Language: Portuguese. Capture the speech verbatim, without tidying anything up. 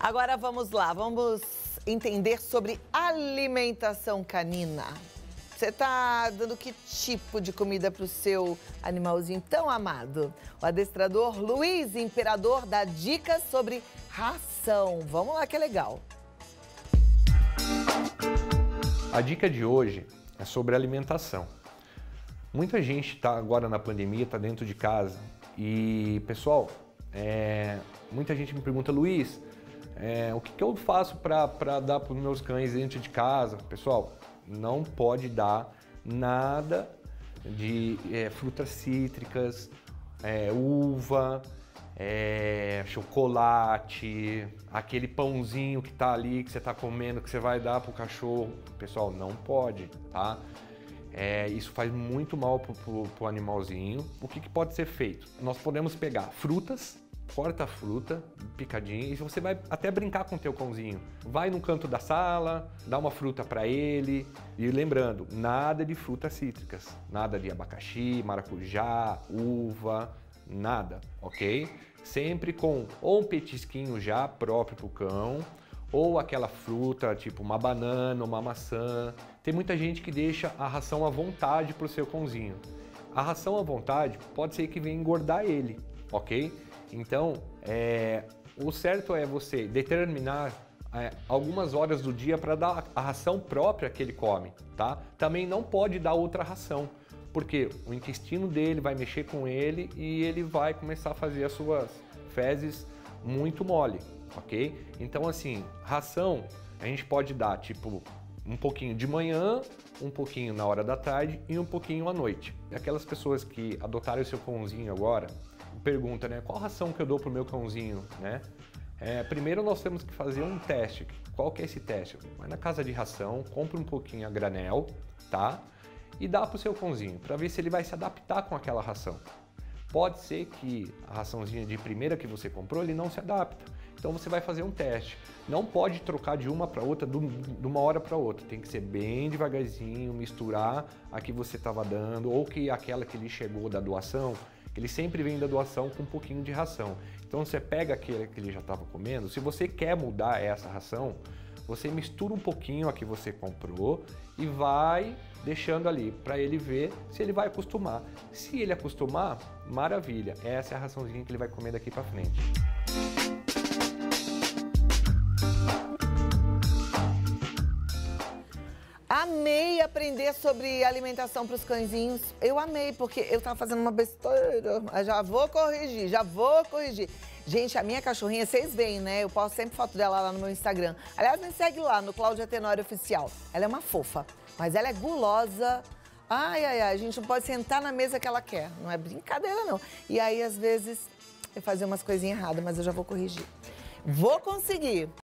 Agora vamos lá, vamos entender sobre alimentação canina. Você tá dando que tipo de comida para o seu animalzinho tão amado? O adestrador Luiz Imperador dá dicas sobre ração. Vamos lá que é legal. A dica de hoje é sobre alimentação. Muita gente está agora na pandemia, está dentro de casa e, pessoal, é, muita gente me pergunta, Luiz, é, o que, que eu faço para dar para os meus cães dentro de casa? Pessoal, não pode dar nada de é, frutas cítricas, é, uva, é, chocolate, aquele pãozinho que tá ali, que você tá comendo, que você vai dar pro cachorro. Pessoal, não pode, tá? É, isso faz muito mal pro, pro, pro animalzinho. O que, que pode ser feito? Nós podemos pegar frutas, corta a fruta, picadinha, e você vai até brincar com o teu cãozinho. Vai no canto da sala, dá uma fruta para ele. E lembrando, nada de frutas cítricas, nada de abacaxi, maracujá, uva, nada, ok? Sempre com ou um petisquinho já próprio pro cão, ou aquela fruta, tipo uma banana, uma maçã. Tem muita gente que deixa a ração à vontade pro seu cãozinho. A ração à vontade pode ser que venha engordar ele, ok? Então, é, o certo é você determinar é, algumas horas do dia para dar a ração própria que ele come, tá? Também não pode dar outra ração, porque o intestino dele vai mexer com ele e ele vai começar a fazer as suas fezes muito mole, ok? Então, assim, ração a gente pode dar, tipo, um pouquinho de manhã, um pouquinho na hora da tarde e um pouquinho à noite. Aquelas pessoas que adotaram o seu cãozinho agora, pergunta, né? Qual ração que eu dou pro meu cãozinho, né? É, primeiro nós temos que fazer um teste. Qual que é esse teste? Vai na casa de ração, compra um pouquinho a granel, tá? E dá pro seu cãozinho, para ver se ele vai se adaptar com aquela ração. Pode ser que a raçãozinha de primeira que você comprou, ele não se adapta. Então você vai fazer um teste. Não pode trocar de uma para outra, de uma hora para outra. Tem que ser bem devagarzinho, misturar a que você estava dando, ou que aquela que lhe chegou da doação, ele sempre vem da doação com um pouquinho de ração. Então você pega aquele que ele já estava comendo, se você quer mudar essa ração, você mistura um pouquinho a que você comprou e vai deixando ali para ele ver se ele vai acostumar. Se ele acostumar, maravilha, essa é a raçãozinha que ele vai comer daqui para frente. Amei aprender sobre alimentação para os cãezinhos. Eu amei, porque eu tava fazendo uma besteira. Já vou corrigir, já vou corrigir. Gente, a minha cachorrinha, vocês veem, né? Eu posto sempre foto dela lá no meu Instagram. Aliás, me segue lá, no Cláudia Tenório Oficial. Ela é uma fofa, mas ela é gulosa. Ai, ai, ai, a gente não pode sentar na mesa que ela quer. Não é brincadeira, não. E aí, às vezes, eu fazia umas coisinhas erradas, mas eu já vou corrigir. Vou conseguir.